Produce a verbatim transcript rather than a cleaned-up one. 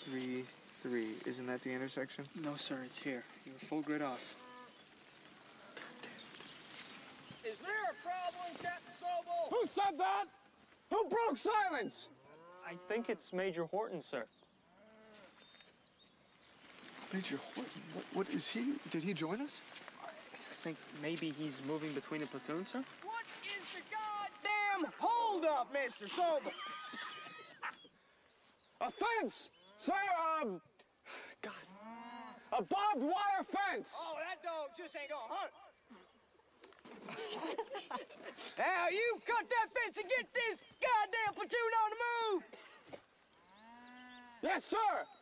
three, three. Isn't that the intersection? No, sir, it's here. You're full grid off. Is there a problem, Captain Sobel? Who said that? Who broke silence? I think it's Major Horton, sir. Major Horton? What, what is he? Did he join us? I think maybe he's moving between the platoons, sir. What is the goddamn holdup, Mister Sobel? A fence! Sir, um... God. A barbed wire fence! Oh, that dog just ain't gonna hunt. Now, you cut that fence and get this goddamn platoon on the move! Yes, sir!